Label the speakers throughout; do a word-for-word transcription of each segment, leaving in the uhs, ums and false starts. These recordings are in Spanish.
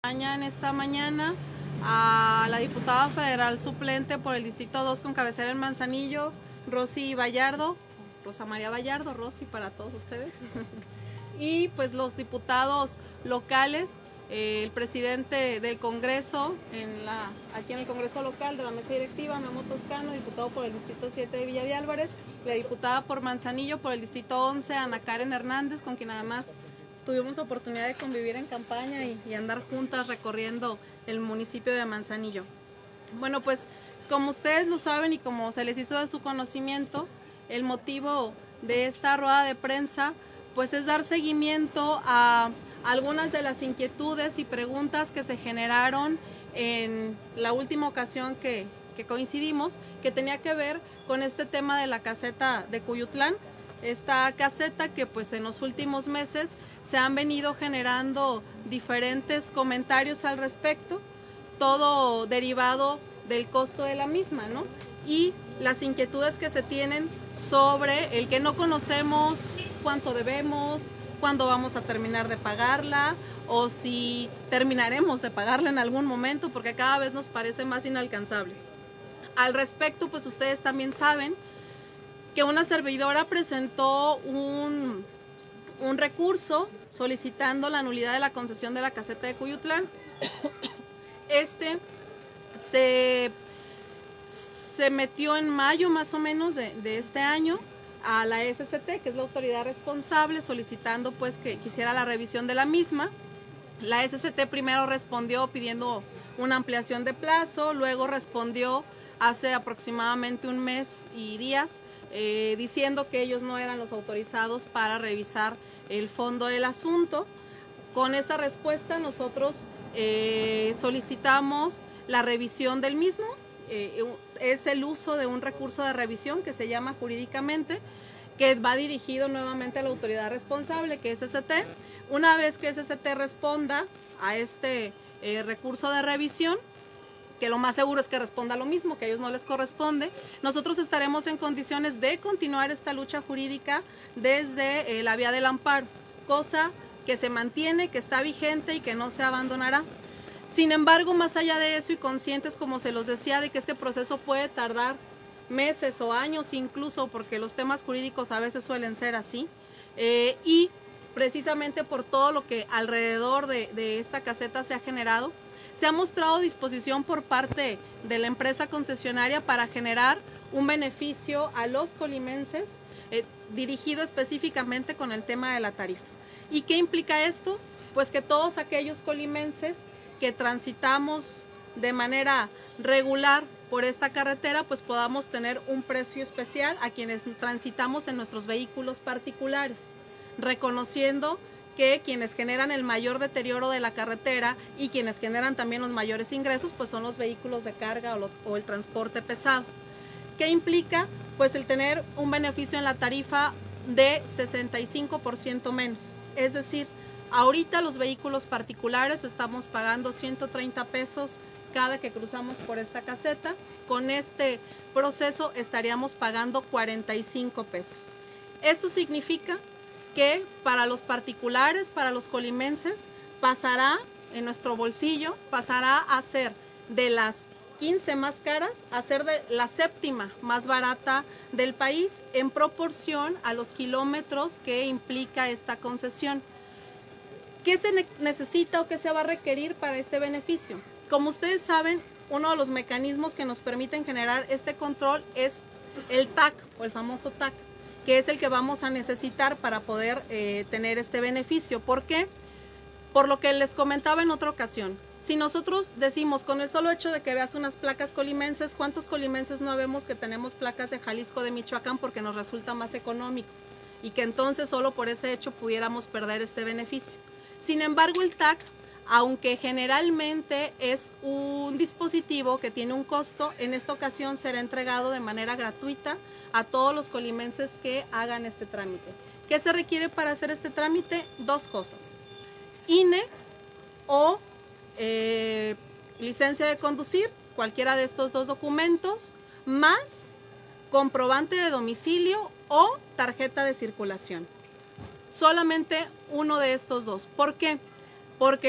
Speaker 1: En esta mañana a la diputada federal suplente por el Distrito dos con cabecera en Manzanillo, Rosy Vallardo, Rosa María Vallardo, Rosy para todos ustedes, y pues los diputados locales, eh, el presidente del Congreso, en la, aquí en el Congreso local de la mesa directiva, Memo Toscano, diputado por el Distrito siete de Villa de Álvarez, la diputada por Manzanillo por el Distrito once, Ana Karen Hernández, con quien además tuvimos oportunidad de convivir en campaña y, y andar juntas recorriendo el municipio de Manzanillo. Bueno, pues como ustedes lo saben y como se les hizo de su conocimiento, el motivo de esta rueda de prensa pues es dar seguimiento a algunas de las inquietudes y preguntas que se generaron en la última ocasión que, que coincidimos, que tenía que ver con este tema de la caseta de Cuyutlán. Esta caseta que pues en los últimos meses se han venido generando diferentes comentarios al respecto, todo derivado del costo de la misma, ¿no? Y las inquietudes que se tienen sobre el que no conocemos cuánto debemos, cuándo vamos a terminar de pagarla o si terminaremos de pagarla en algún momento, porque cada vez nos parece más inalcanzable. Al respecto, pues ustedes también saben que una servidora presentó un, un recurso solicitando la nulidad de la concesión de la caseta de Cuyutlán. Este se, se metió en mayo más o menos de, de este año a la S C T, que es la autoridad responsable, solicitando pues que quisiera la revisión de la misma. La S C T primero respondió pidiendo una ampliación de plazo, luego respondió hace aproximadamente un mes y días Eh, diciendo que ellos no eran los autorizados para revisar el fondo del asunto. Con esa respuesta nosotros eh, solicitamos la revisión del mismo, eh, es el uso de un recurso de revisión que se llama jurídicamente, que va dirigido nuevamente a la autoridad responsable, que es S C T. Una vez que S C T responda a este eh, recurso de revisión, que lo más seguro es que responda lo mismo, que a ellos no les corresponde, nosotros estaremos en condiciones de continuar esta lucha jurídica desde eh, la vía del amparo, cosa que se mantiene, que está vigente y que no se abandonará. Sin embargo, más allá de eso y conscientes, como se los decía, de que este proceso puede tardar meses o años incluso, porque los temas jurídicos a veces suelen ser así, eh, y precisamente por todo lo que alrededor de, de esta caseta se ha generado, se ha mostrado disposición por parte de la empresa concesionaria para generar un beneficio a los colimenses eh, dirigido específicamente con el tema de la tarifa. ¿Y qué implica esto? Pues que todos aquellos colimenses que transitamos de manera regular por esta carretera, pues podamos tener un precio especial a quienes transitamos en nuestros vehículos particulares, reconociendo que quienes generan el mayor deterioro de la carretera y quienes generan también los mayores ingresos, pues son los vehículos de carga o, lo, o el transporte pesado. ¿Qué implica? Pues el tener un beneficio en la tarifa de sesenta y cinco por ciento menos. Es decir, ahorita los vehículos particulares estamos pagando ciento treinta pesos cada que cruzamos por esta caseta. Con este proceso estaríamos pagando cuarenta y cinco pesos. Esto significa que para los particulares, para los colimenses, pasará en nuestro bolsillo, pasará a ser de las quince más caras, a ser de la séptima más barata del país en proporción a los kilómetros que implica esta concesión. ¿Qué se ne- necesita o qué se va a requerir para este beneficio? Como ustedes saben, uno de los mecanismos que nos permiten generar este control es el T A C o el famoso T A C, que es el que vamos a necesitar para poder eh, tener este beneficio. ¿Por qué? Por lo que les comentaba en otra ocasión. Si nosotros decimos, con el solo hecho de que veas unas placas colimenses, ¿cuántos colimenses no vemos que tenemos placas de Jalisco, de Michoacán, porque nos resulta más económico? Y que entonces solo por ese hecho pudiéramos perder este beneficio. Sin embargo, el T A C, aunque generalmente es un dispositivo que tiene un costo, en esta ocasión será entregado de manera gratuita a todos los colimenses que hagan este trámite. ¿Qué se requiere para hacer este trámite? Dos cosas: I N E o eh, licencia de conducir, cualquiera de estos dos documentos, más comprobante de domicilio o tarjeta de circulación. Solamente uno de estos dos. ¿Por qué? Porque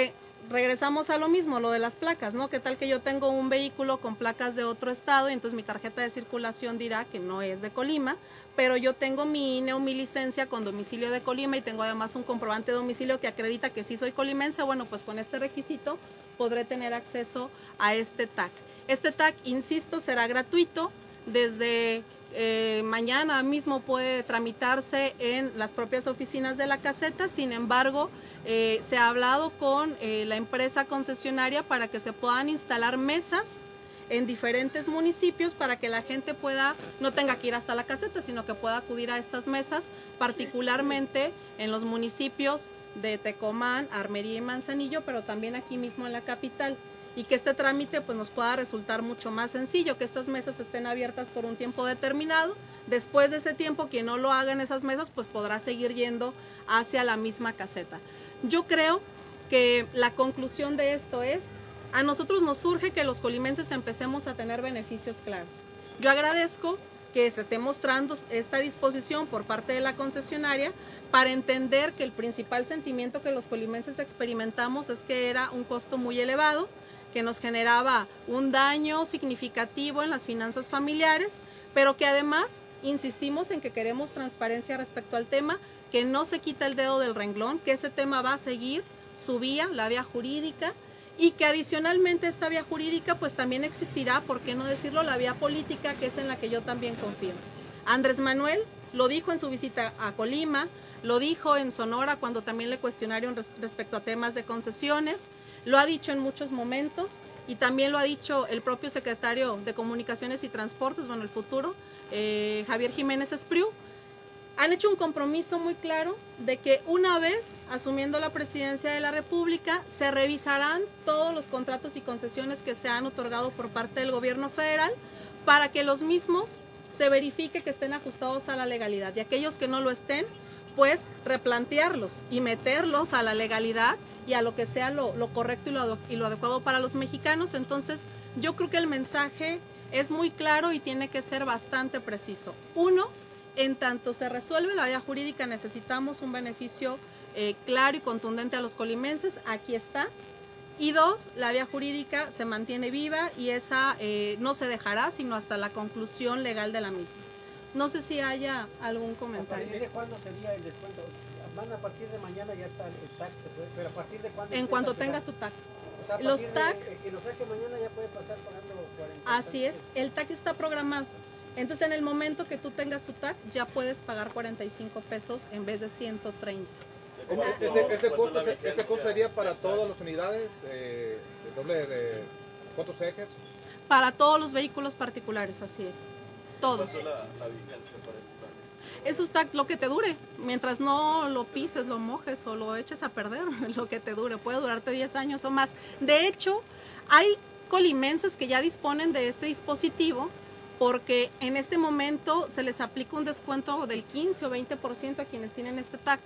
Speaker 1: regresamos a lo mismo, lo de las placas, ¿no? ¿Qué tal que yo tengo un vehículo con placas de otro estado y entonces mi tarjeta de circulación dirá que no es de Colima, pero yo tengo mi I N E o mi licencia con domicilio de Colima y tengo además un comprobante de domicilio que acredita que sí soy colimense? Bueno, pues con este requisito podré tener acceso a este T A C. Este T A C, insisto, será gratuito. Desde eh, mañana mismo puede tramitarse en las propias oficinas de la caseta. Sin embargo, eh, se ha hablado con eh, la empresa concesionaria para que se puedan instalar mesas en diferentes municipios para que la gente pueda, no tenga que ir hasta la caseta, sino que pueda acudir a estas mesas, particularmente en los municipios de Tecomán, Armería y Manzanillo, pero también aquí mismo en la capital. Y que este trámite pues nos pueda resultar mucho más sencillo, que estas mesas estén abiertas por un tiempo determinado. Después de ese tiempo, quien no lo haga en esas mesas pues podrá seguir yendo hacia la misma caseta. Yo creo que la conclusión de esto es, a nosotros nos surge que los colimenses empecemos a tener beneficios claros. Yo agradezco que se esté mostrando esta disposición por parte de la concesionaria para entender que el principal sentimiento que los colimenses experimentamos es que era un costo muy elevado, que nos generaba un daño significativo en las finanzas familiares, pero que además insistimos en que queremos transparencia respecto al tema, que no se quita el dedo del renglón, que ese tema va a seguir su vía, la vía jurídica, y que adicionalmente esta vía jurídica pues también existirá, por qué no decirlo, la vía política, que es en la que yo también confío. Andrés Manuel lo dijo en su visita a Colima, lo dijo en Sonora cuando también le cuestionaron res respecto a temas de concesiones, lo ha dicho en muchos momentos y también lo ha dicho el propio secretario de Comunicaciones y Transportes, bueno, el futuro, eh, Javier Jiménez Espriu. Han hecho un compromiso muy claro de que una vez asumiendo la presidencia de la República se revisarán todos los contratos y concesiones que se han otorgado por parte del gobierno federal para que los mismos se verifique que estén ajustados a la legalidad y aquellos que no lo estén, pues replantearlos y meterlos a la legalidad y a lo que sea lo, lo correcto y lo, y lo adecuado para los mexicanos. Entonces yo creo que el mensaje es muy claro y tiene que ser bastante preciso. Uno, en tanto se resuelve la vía jurídica, necesitamos un beneficio eh, claro y contundente a los colimenses, aquí está. Y dos, la vía jurídica se mantiene viva y esa eh, no se dejará sino hasta la conclusión legal de la misma. No sé si haya algún comentario.
Speaker 2: ¿A partir de cuándo sería el descuento? Van a partir de mañana ya está el T A C, pero ¿a partir de cuándo?
Speaker 1: En cuanto tengas tu T A C.
Speaker 2: O sea,
Speaker 1: los T A C,
Speaker 2: de, que lo saque mañana ya puede pasar pagando cuarenta.
Speaker 1: Así es, el T A C está programado. Entonces en el momento que tú tengas tu T A C ya puedes pagar cuarenta y cinco pesos en vez de ciento treinta.
Speaker 3: Este, este, costo, este costo sería para todas las unidades, eh, de doble de ¿cuántos ejes?
Speaker 1: Para todos los vehículos particulares, así es. Todos.
Speaker 4: ¿Cuánto la, la vigencia para este T A C?
Speaker 1: Eso está lo que te dure. Mientras no lo pises, lo mojes o lo eches a perder, lo que te dure. Puede durarte diez años o más. De hecho, hay colimenses que ya disponen de este dispositivo porque en este momento se les aplica un descuento del quince o veinte por ciento a quienes tienen este T A C.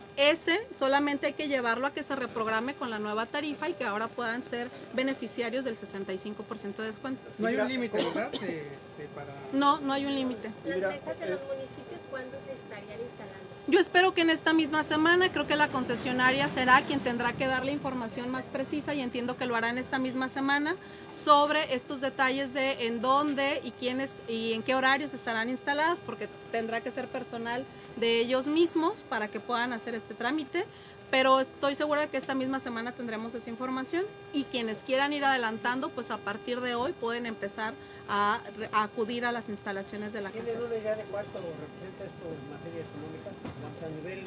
Speaker 1: Ese solamente hay que llevarlo a que se reprograme con la nueva tarifa y que ahora puedan ser beneficiarios del sesenta y cinco por ciento de descuento.
Speaker 5: No hay un límite, ¿verdad? Este, para...
Speaker 1: No, no hay un límite.
Speaker 6: Las mesas en los municipios, ¿cuándo se estarían instalando?
Speaker 1: Yo espero que en esta misma semana, creo que la concesionaria será quien tendrá que dar la información más precisa y entiendo que lo hará en esta misma semana sobre estos detalles de en dónde y quiénes y en qué horarios estarán instaladas, porque tendrá que ser personal de ellos mismos para que puedan hacer este trámite, pero estoy segura de que esta misma semana tendremos esa información y quienes quieran ir adelantando, pues a partir de hoy pueden empezar a, a acudir a las instalaciones de la caseta.
Speaker 2: ¿Tienen una idea de cuánto representa esto en materia económica? A nivel,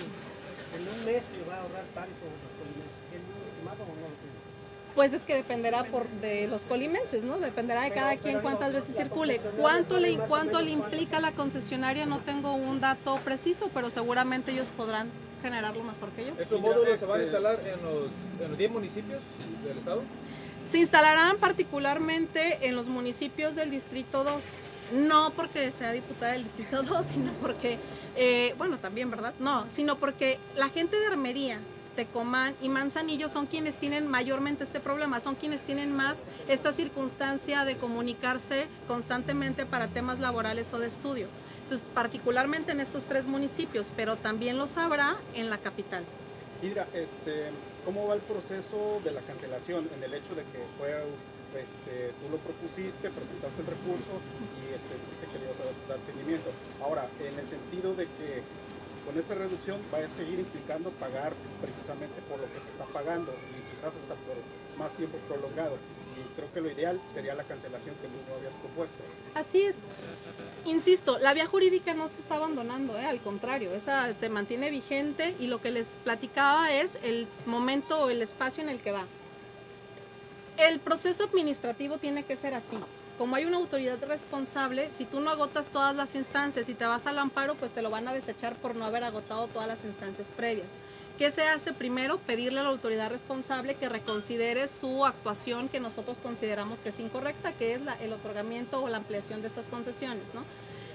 Speaker 2: en un mes se va a ahorrar tanto los colimenses. ¿Tienen un estimado o no lo tienen?
Speaker 1: Pues es que dependerá por de los colimenses, ¿no? Dependerá de
Speaker 2: Pero,
Speaker 1: cada quien
Speaker 2: pero
Speaker 1: cuántas
Speaker 2: no,
Speaker 1: veces
Speaker 2: la
Speaker 1: circule.
Speaker 2: concesionaria
Speaker 1: ¿Cuánto
Speaker 2: sabe
Speaker 1: le,
Speaker 2: más o
Speaker 1: cuánto
Speaker 2: menos
Speaker 1: le implica
Speaker 2: cuánto.
Speaker 1: la concesionaria? No tengo un dato preciso, pero seguramente ellos podrán generarlo mejor que yo.
Speaker 3: ¿Estos módulos se van a instalar en los, en los diez municipios del estado?
Speaker 1: Se instalarán particularmente en los municipios del Distrito dos. No porque sea diputada del Distrito dos, sino porque, eh, bueno, también, ¿verdad? No, sino porque la gente de Armería, Tecomán y Manzanillo son quienes tienen mayormente este problema, son quienes tienen más esta circunstancia de comunicarse constantemente para temas laborales o de estudio. Entonces, particularmente en estos tres municipios, pero también los habrá en la capital.
Speaker 5: Mira, este,
Speaker 7: ¿Cómo va el proceso de la cancelación en el hecho de que fue, este, tú lo propusiste, presentaste el recurso y este, dijiste que le ibas a dar seguimiento? Ahora, en el sentido de que con esta reducción va a seguir implicando pagar precisamente por lo que se está pagando y quizás hasta por más tiempo prolongado. Y creo que lo ideal sería la cancelación que tú habías propuesto.
Speaker 1: Así es. Insisto, la vía jurídica no se está abandonando, ¿eh? Al contrario, esa se mantiene vigente y lo que les platicaba es el momento o el espacio en el que va. El proceso administrativo tiene que ser así. Como hay una autoridad responsable, si tú no agotas todas las instancias y te vas al amparo, pues te lo van a desechar por no haber agotado todas las instancias previas. ¿Qué se hace? Primero, pedirle a la autoridad responsable que reconsidere su actuación que nosotros consideramos que es incorrecta, que es la, el otorgamiento o la ampliación de estas concesiones, ¿no?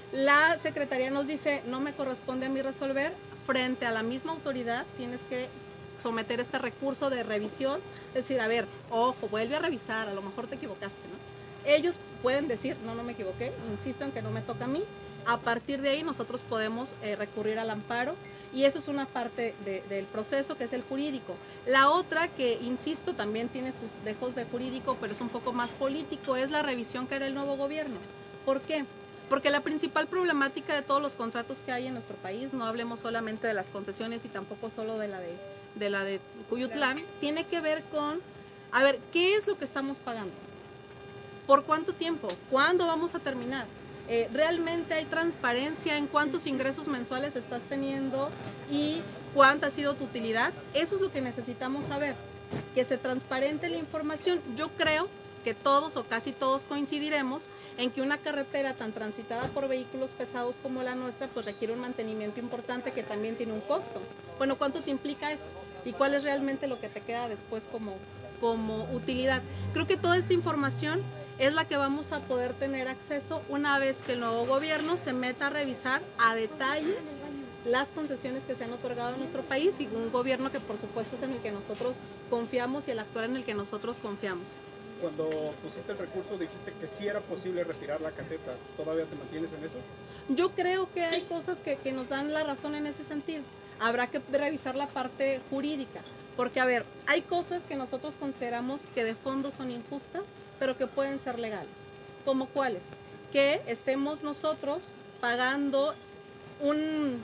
Speaker 1: La Secretaría nos dice, no me corresponde a mí resolver, frente a la misma autoridad tienes que someter este recurso de revisión, decir, a ver, ojo, vuelve a revisar, a lo mejor te equivocaste, ¿no? Ellos pueden decir, no, no me equivoqué, insisto en que no me toca a mí. A partir de ahí nosotros podemos eh, recurrir al amparo y eso es una parte de, del proceso que es el jurídico. La otra que, insisto, también tiene sus dejos de jurídico, pero es un poco más político, es la revisión que hará el nuevo gobierno. ¿Por qué? Porque la principal problemática de todos los contratos que hay en nuestro país, no hablemos solamente de las concesiones y tampoco solo de la de, de, la de Cuyutlán, tiene que ver con, a ver, ¿qué es lo que estamos pagando? ¿Por cuánto tiempo? ¿Cuándo vamos a terminar? Eh, ¿Realmente hay transparencia en cuántos ingresos mensuales estás teniendo y cuánta ha sido tu utilidad? Eso es lo que necesitamos saber, que se transparente la información. Yo creo que todos o casi todos coincidiremos en que una carretera tan transitada por vehículos pesados como la nuestra pues requiere un mantenimiento importante que también tiene un costo. Bueno, ¿cuánto te implica eso? ¿Y cuál es realmente lo que te queda después como, como utilidad? Creo que toda esta información es la que vamos a poder tener acceso una vez que el nuevo gobierno se meta a revisar a detalle las concesiones que se han otorgado en nuestro país y un gobierno que por supuesto es en el que nosotros confiamos y el actual en el que nosotros confiamos.
Speaker 7: Cuando pusiste el recurso dijiste que sí era posible retirar la caseta, ¿todavía te mantienes en eso?
Speaker 1: Yo creo que hay cosas que, que nos dan la razón en ese sentido. Habrá que revisar la parte jurídica, porque a ver, hay cosas que nosotros consideramos que de fondo son injustas, pero que pueden ser legales. ¿Como cuáles? Que estemos nosotros pagando un,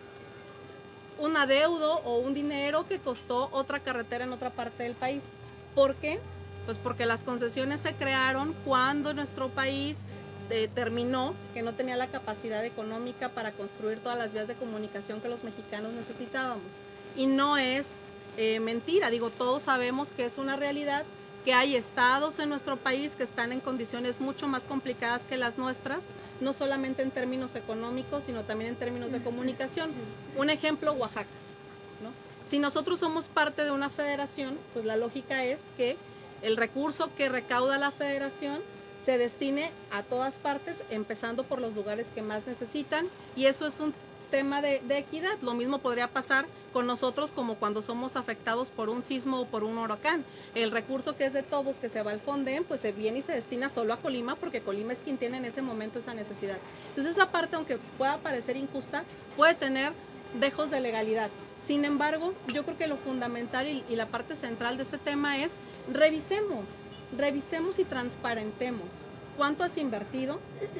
Speaker 1: un adeudo o un dinero que costó otra carretera en otra parte del país. ¿Por qué? Pues porque las concesiones se crearon cuando nuestro país eh, terminó, que no tenía la capacidad económica para construir todas las vías de comunicación que los mexicanos necesitábamos. Y no es eh, mentira, digo, todos sabemos que es una realidad, que hay estados en nuestro país que están en condiciones mucho más complicadas que las nuestras, no solamente en términos económicos, sino también en términos de comunicación. Un ejemplo, Oaxaca, ¿no? Si nosotros somos parte de una federación, pues la lógica es que el recurso que recauda la federación se destine a todas partes, empezando por los lugares que más necesitan, y eso es un tema de, de equidad. Lo mismo podría pasar con nosotros como cuando somos afectados por un sismo o por un huracán. El recurso que es de todos, que se va al Fonden, pues se viene y se destina solo a Colima, porque Colima es quien tiene en ese momento esa necesidad. Entonces esa parte, aunque pueda parecer injusta, puede tener dejos de legalidad. Sin embargo, yo creo que lo fundamental y, y la parte central de este tema es revisemos, revisemos y transparentemos cuánto has invertido,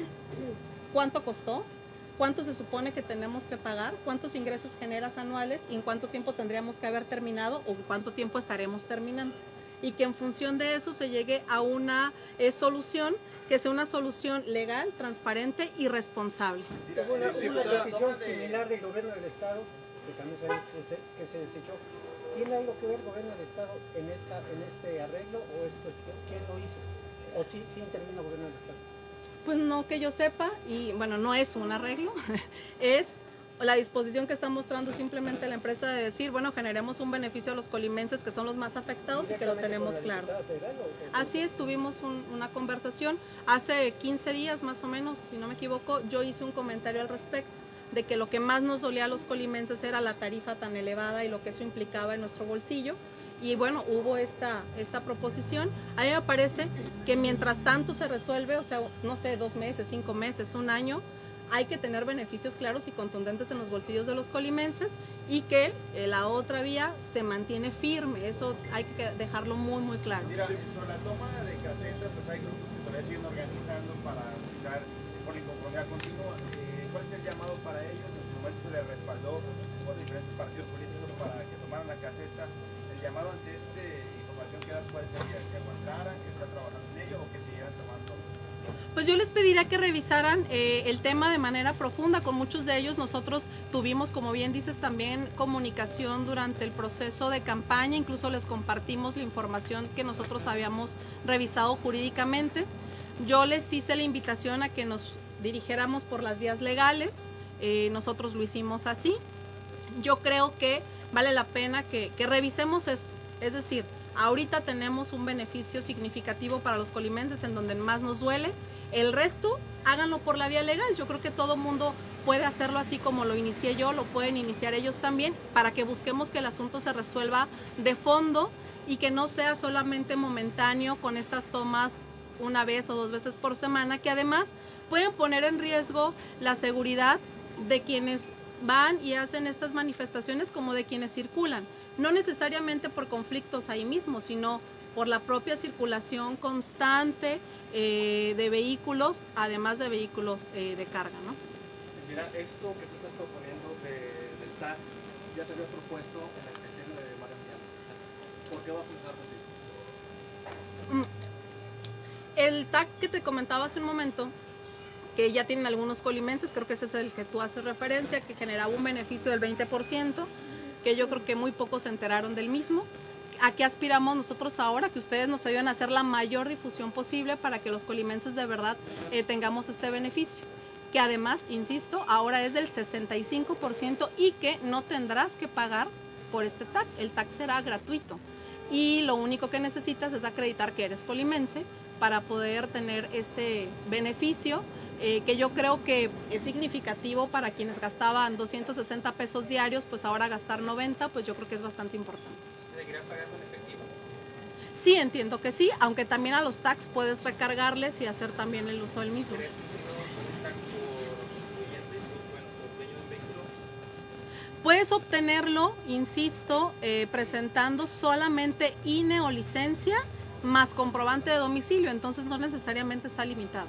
Speaker 1: cuánto costó, cuánto se supone que tenemos que pagar, cuántos ingresos generas anuales y en cuánto tiempo tendríamos que haber terminado o en cuánto tiempo estaremos terminando. Y que en función de eso se llegue a una eh, solución que sea una solución legal, transparente y responsable.
Speaker 2: Hubo una, una petición similar del gobierno del estado, que también se, que se, que se desechó. ¿Tiene algo que ver el gobierno del estado en, esta, en este arreglo o es cuestión, quién lo hizo? ¿O sí, sí intervino el gobierno del estado?
Speaker 1: Pues no que yo sepa, y bueno, no es un arreglo, es la disposición que está mostrando simplemente la empresa de decir, bueno, generemos un beneficio a los colimenses que son los más afectados y que lo tenemos claro. Así es, tuvimos un, una conversación hace quince días más o menos, si no me equivoco, yo hice un comentario al respecto de que lo que más nos dolía a los colimenses era la tarifa tan elevada y lo que eso implicaba en nuestro bolsillo. Y bueno, hubo esta, esta proposición. A mí me parece que mientras tanto se resuelve, o sea, no sé, dos meses, cinco meses, un año, hay que tener beneficios claros y contundentes en los bolsillos de los colimenses y que eh, la otra vía se mantiene firme. Eso hay que dejarlo muy, muy claro.
Speaker 4: Mira, sobre la toma de casetas, pues hay grupos que todavía siguen organizando para buscar por la inconformidad continua. Eh, ¿Cuál es el llamado para ellos? En su momento se les respaldó por diferentes partidos políticos para que tomaran la caseta. El llamado ante esta información que das, ¿cuál sería? ¿Que aguantaran, que está trabajando en ello o que siguieran tomando?
Speaker 1: Pues yo les pediría que revisaran eh, el tema de manera profunda. Con muchos de ellos nosotros tuvimos, como bien dices, también comunicación durante el proceso de campaña. Incluso les compartimos la información que nosotros habíamos revisado jurídicamente. Yo les hice la invitación a que nos dirigiéramos por las vías legales. Eh, nosotros lo hicimos así. Yo creo que vale la pena que, que revisemos esto. Es decir, ahorita tenemos un beneficio significativo para los colimenses en donde más nos duele. El resto, háganlo por la vía legal. Yo creo que todo mundo puede hacerlo así como lo inicié yo, lo pueden iniciar ellos también, para que busquemos que el asunto se resuelva de fondo y que no sea solamente momentáneo con estas tomas una vez o dos veces por semana, que además pueden poner en riesgo la seguridad de quienes van y hacen estas manifestaciones como de quienes circulan. No necesariamente por conflictos ahí mismo, sino por la propia circulación constante eh, de vehículos, además de vehículos eh, de carga, ¿no?
Speaker 4: Mira, esto que tú estás proponiendo de, del T A C ya se había propuesto en el sexenio de María. ¿Por qué va a funcionar así?
Speaker 1: El T A C que te comentaba hace un momento, que ya tienen algunos colimenses, creo que ese es el que tú haces referencia, que generaba un beneficio del veinte por ciento, que yo creo que muy pocos se enteraron del mismo. ¿A qué aspiramos nosotros ahora? Que ustedes nos ayuden a hacer la mayor difusión posible para que los colimenses de verdad eh, tengamos este beneficio. Que además, insisto, ahora es del sesenta y cinco por ciento y que no tendrás que pagar por este T A C. El T A C será gratuito. Y lo único que necesitas es acreditar que eres colimense para poder tener este beneficio, eh, que yo creo que es significativo para quienes gastaban doscientos sesenta pesos diarios, pues ahora gastar noventa, pues yo creo que es bastante importante.
Speaker 4: ¿Se seguirá pagando en efectivo?
Speaker 1: Sí, entiendo que sí, aunque también a los T A Cs puedes recargarles y hacer también el uso del mismo. Puedes obtenerlo, insisto, eh, presentando solamente I N E o licencia más comprobante de domicilio, entonces no necesariamente está limitado.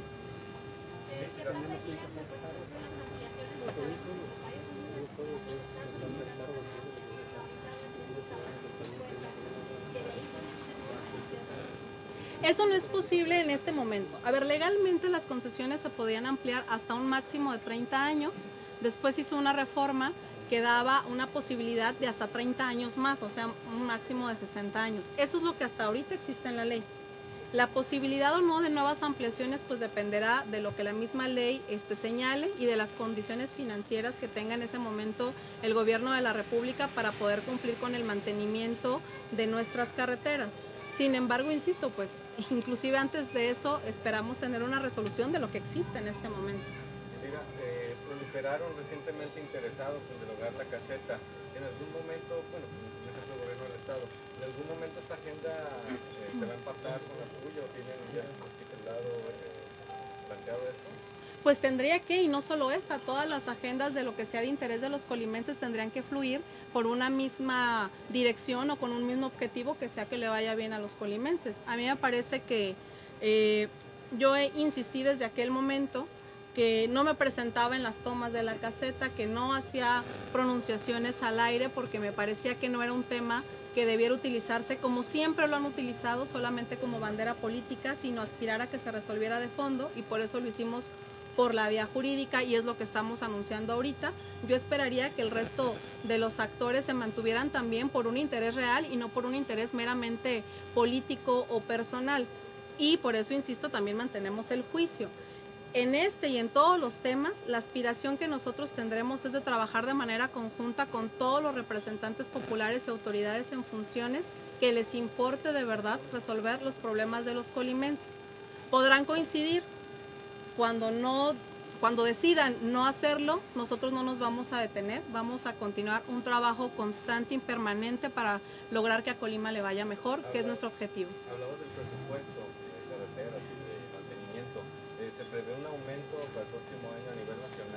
Speaker 1: Eso no es posible en este momento. A ver, legalmente las concesiones se podían ampliar hasta un máximo de treinta años. Después hizo una reforma que daba una posibilidad de hasta treinta años más, o sea, un máximo de sesenta años. Eso es lo que hasta ahorita existe en la ley. La posibilidad o no de nuevas ampliaciones pues dependerá de lo que la misma ley este, señale y de las condiciones financieras que tenga en ese momento el gobierno de la República para poder cumplir con el mantenimiento de nuestras carreteras. Sin embargo, insisto, pues inclusive antes de eso esperamos tener una resolución de lo que existe en este momento.
Speaker 8: Mira, eh, proliferaron recientemente interesados en derogar la caseta. En algún momento, bueno, en este gobierno del Estado, ¿en algún momento esta agenda eh, se va a empatar con la tuya o tienen ya lado eh, planteado eso?
Speaker 1: Pues tendría que, y no solo esta, todas las agendas de lo que sea de interés de los colimenses tendrían que fluir por una misma dirección o con un mismo objetivo que sea que le vaya bien a los colimenses. A mí me parece que eh, yo he insistido desde aquel momento que no me presentaba en las tomas de la caseta, que no hacía pronunciaciones al aire porque me parecía que no era un tema que debiera utilizarse como siempre lo han utilizado, solamente como bandera política, sino aspirar a que se resolviera de fondo, y por eso lo hicimos por la vía jurídica y es lo que estamos anunciando ahorita. Yo esperaría que el resto de los actores se mantuvieran también por un interés real y no por un interés meramente político o personal, y por eso, insisto, también mantenemos el juicio. En este y en todos los temas, la aspiración que nosotros tendremos es de trabajar de manera conjunta con todos los representantes populares y autoridades en funciones que les importe de verdad resolver los problemas de los colimenses. Podrán coincidir. Cuando, no, cuando decidan no hacerlo, nosotros no nos vamos a detener, vamos a continuar un trabajo constante y permanente para lograr que a Colima le vaya mejor, que es nuestro objetivo.
Speaker 8: Hablabas del presupuesto de carreteras y de mantenimiento. Eh, ¿Se prevé un aumento para el próximo año a nivel nacional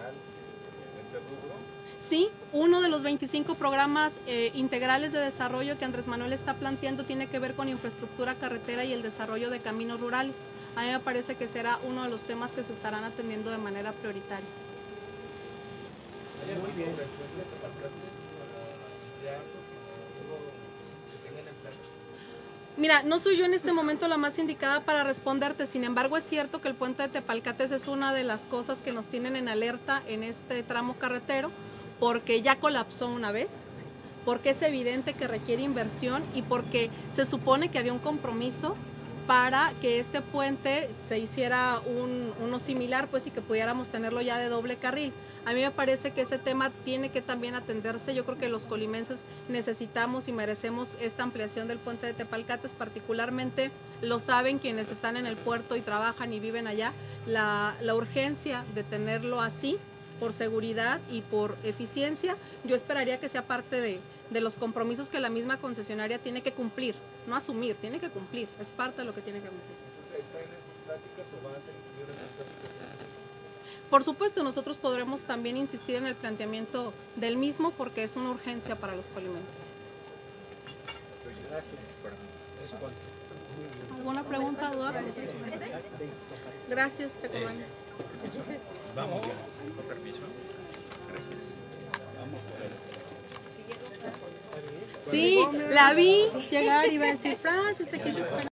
Speaker 1: Sí, uno de los veinticinco programas eh, integrales de desarrollo que Andrés Manuel está planteando tiene que ver con infraestructura carretera y el desarrollo de caminos rurales. A mí me parece que será uno de los temas que se estarán atendiendo de manera prioritaria.
Speaker 2: Muy bien.
Speaker 1: Mira, no soy yo en este momento la más indicada para responderte, sin embargo es cierto que el puente de Tepalcates es una de las cosas que nos tienen en alerta en este tramo carretero, porque ya colapsó una vez, porque es evidente que requiere inversión y porque se supone que había un compromiso para que este puente se hiciera un, uno similar, pues, y que pudiéramos tenerlo ya de doble carril. A mí me parece que ese tema tiene que también atenderse. Yo creo que los colimenses necesitamos y merecemos esta ampliación del puente de Tepalcates, particularmente lo saben quienes están en el puerto y trabajan y viven allá, la, la urgencia de tenerlo así, por seguridad y por eficiencia. Yo esperaría que sea parte de, de los compromisos que la misma concesionaria tiene que cumplir, no asumir, tiene que cumplir, es parte de lo que tiene que cumplir.
Speaker 8: Entonces, ¿está en esas pláticas o va a ser incluido en las pláticas?
Speaker 1: Por supuesto, nosotros podremos también insistir en el planteamiento del mismo porque es una urgencia para los colimenses. ¿Alguna pregunta, Eduardo? Gracias, te comando.
Speaker 9: Vamos ya, con permiso. Gracias. Vamos.
Speaker 1: Sí, la vi llegar y iba a decir, Francis, te quise esperar.